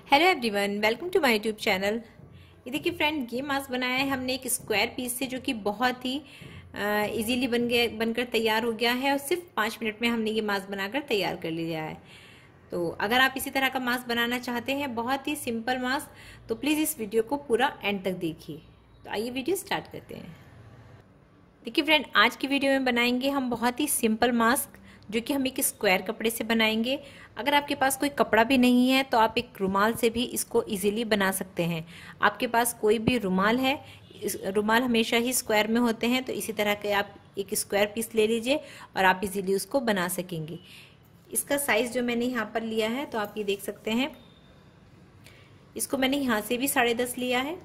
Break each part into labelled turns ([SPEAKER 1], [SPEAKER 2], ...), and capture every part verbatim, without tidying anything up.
[SPEAKER 1] Hello everyone, welcome to my YouTube channel. ये देखिए friend, ये मास्क बनाया है हमने एक स्क्वायर पीस से, जो कि बहुत ही इजीली बन गया बनकर तैयार हो गया है और सिर्फ पाँच मिनट में हमने ये मास्क बनाकर तैयार कर लिया है। तो अगर आप इसी तरह का मास्क बनाना चाहते हैं, बहुत ही सिंपल मास्क, तो प्लीज़ इस वीडियो को पूरा एंड तक देखिए। तो आइए वीडियो स्टार्ट करते हैं। देखिए फ्रेंड, आज की वीडियो में बनाएंगे हम बहुत ही सिंपल मास्क, जो कि हम एक स्क्वायर कपड़े से बनाएंगे। अगर आपके पास कोई कपड़ा भी नहीं है तो आप एक रुमाल से भी इसको इजीली बना सकते हैं। आपके पास कोई भी रुमाल है, रुमाल हमेशा ही स्क्वायर में होते हैं, तो इसी तरह के आप एक स्क्वायर पीस ले लीजिए और आप इजीली उसको बना सकेंगे। इसका साइज जो मैंने यहाँ पर लिया है, तो आप ये देख सकते हैं, इसको मैंने यहाँ से भी साढ़े दस लिया है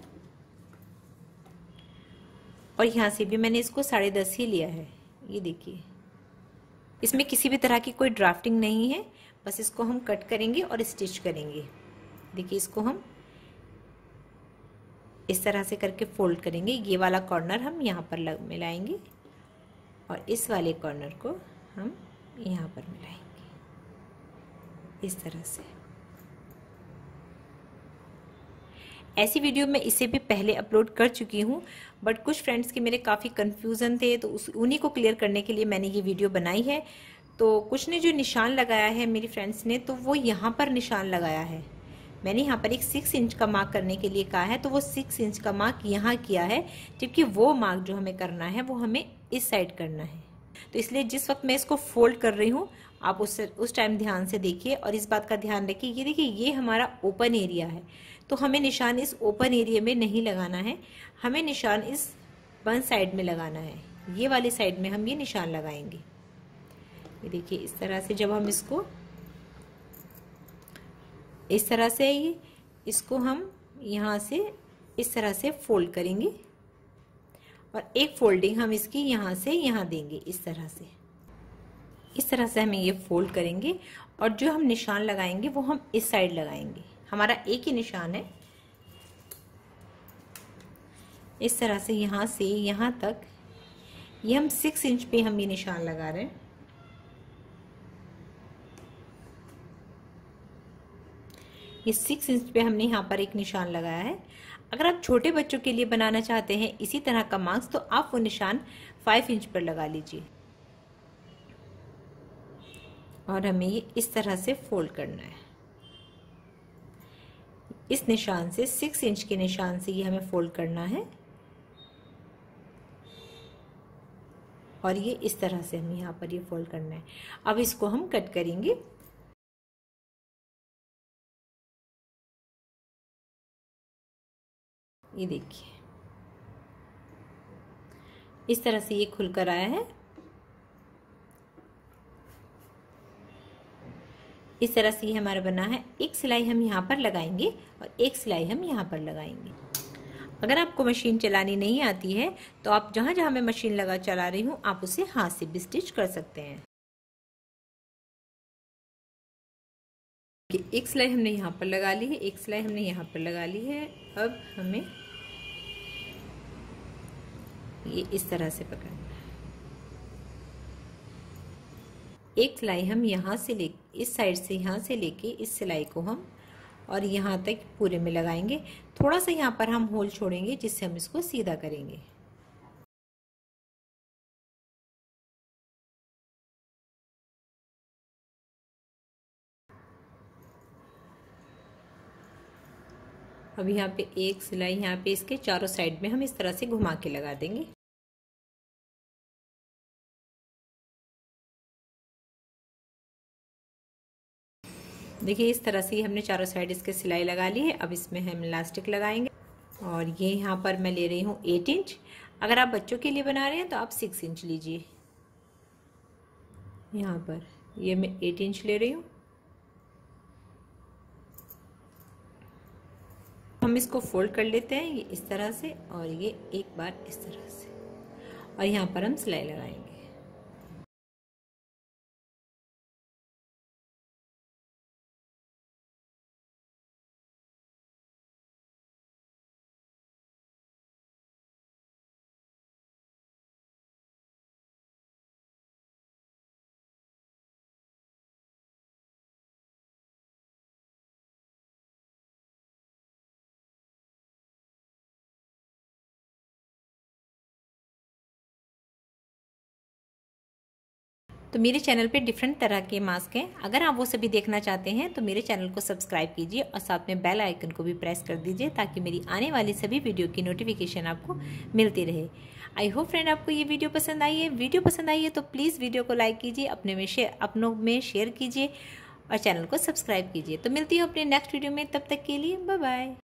[SPEAKER 1] और यहाँ से भी मैंने इसको साढ़े दस ही लिया है। ये देखिए, इसमें किसी भी तरह की कोई ड्राफ्टिंग नहीं है, बस इसको हम कट करेंगे और स्टिच करेंगे। देखिए, इसको हम इस तरह से करके फोल्ड करेंगे। ये वाला कॉर्नर हम यहाँ पर मिलाएंगे और इस वाले कॉर्नर को हम यहाँ पर मिलाएंगे, इस तरह से। ऐसी वीडियो मैं इससे भी पहले अपलोड कर चुकी हूँ, बट कुछ फ्रेंड्स के मेरे काफ़ी कन्फ्यूज़न थे, तो उस उन्हीं को क्लियर करने के लिए मैंने ये वीडियो बनाई है। तो कुछ ने जो निशान लगाया है मेरी फ्रेंड्स ने, तो वो यहाँ पर निशान लगाया है। मैंने यहाँ पर एक सिक्स इंच का मार्क करने के लिए कहा है, तो वो सिक्स इंच का मार्क यहाँ किया है, जबकि वो मार्क जो हमें करना है वो हमें इस साइड करना है। तो इसलिए जिस वक्त मैं इसको फोल्ड कर रही हूँ, आप उस उस टाइम ध्यान से देखिए और इस बात का ध्यान रखिए। ये देखिए, ये हमारा ओपन एरिया है, तो हमें निशान इस ओपन एरिया में नहीं लगाना है, हमें निशान इस बंद साइड में लगाना है। ये वाली साइड में हम ये निशान लगाएंगे। ये देखिए, इस तरह से जब हम इसको इस तरह से ही इसको हम यहाँ से इस तरह से फोल्ड करेंगे और एक फोल्डिंग हम इसकी यहाँ से यहाँ देंगे। इस तरह से इस तरह से हमें ये फोल्ड करेंगे और जो हम निशान लगाएंगे वो हम इस साइड लगाएंगे। हमारा एक ही निशान है। इस तरह से यहाँ से यहाँ तक ये हम सिक्स इंच पे हम ये निशान लगा रहे हैं। ये सिक्स इंच पे हमने यहाँ पर एक निशान लगाया है। अगर आप छोटे बच्चों के लिए बनाना चाहते हैं इसी तरह का मास्क, तो आप वो निशान फाइव इंच पर लगा लीजिए और हमें ये इस तरह से फोल्ड करना है। इस निशान से, सिक्स इंच के निशान से ये हमें फोल्ड करना है और ये इस तरह से हमें यहाँ पर ये फोल्ड करना है। अब इसको हम कट करेंगे। ये देखिए, इस तरह से ये खुलकर आया है। इस तरह से ये हमारा बना है। एक सिलाई हम यहाँ पर लगाएंगे और एक सिलाई हम यहाँ पर लगाएंगे। अगर आपको मशीन चलानी नहीं आती है, तो आप जहाँ जहाँ मैं मशीन लगा चला रही हूँ, आप उसे हाथ से भी स्टिच कर सकते हैं। एक सिलाई हमने यहाँ पर लगा ली है, एक सिलाई हमने यहाँ पर लगा ली है। अब हमें ये इस तरह से पकड़ना है। एक सिलाई हम यहाँ से ले इस साइड से यहाँ से लेके इस सिलाई को हम और यहाँ तक पूरे में लगाएंगे। थोड़ा सा यहाँ पर हम होल छोड़ेंगे, जिससे हम इसको सीधा करेंगे। अब यहाँ पे एक सिलाई यहाँ पे इसके चारों साइड में हम इस तरह से घुमा के लगा देंगे। देखिए, इस तरह से हमने चारों साइड इसके सिलाई लगा ली है। अब इसमें हम इलास्टिक लगाएंगे और ये यहाँ पर मैं ले रही हूँ एट इंच। अगर आप बच्चों के लिए बना रहे हैं तो आप सिक्स इंच लीजिए। यहाँ पर ये मैं एट इंच ले रही हूँ। हम इसको फोल्ड कर लेते हैं, ये इस तरह से और ये एक बार इस तरह से, और यहाँ पर हम सिलाई लगाएंगे। तो मेरे चैनल पे डिफरेंट तरह के मास्क हैं। अगर आप वो सभी देखना चाहते हैं तो मेरे चैनल को सब्सक्राइब कीजिए और साथ में बेल आइकन को भी प्रेस कर दीजिए ताकि मेरी आने वाली सभी वीडियो की नोटिफिकेशन आपको मिलती रहे। आई होप फ्रेंड आपको ये वीडियो पसंद आई है। वीडियो पसंद आई है तो प्लीज़ वीडियो को लाइक कीजिए, अपने में शेयर अपनों में शेयर कीजिए और चैनल को सब्सक्राइब कीजिए। तो मिलती हूँ अपने नेक्स्ट वीडियो में, तब तक के लिए बाय बाय।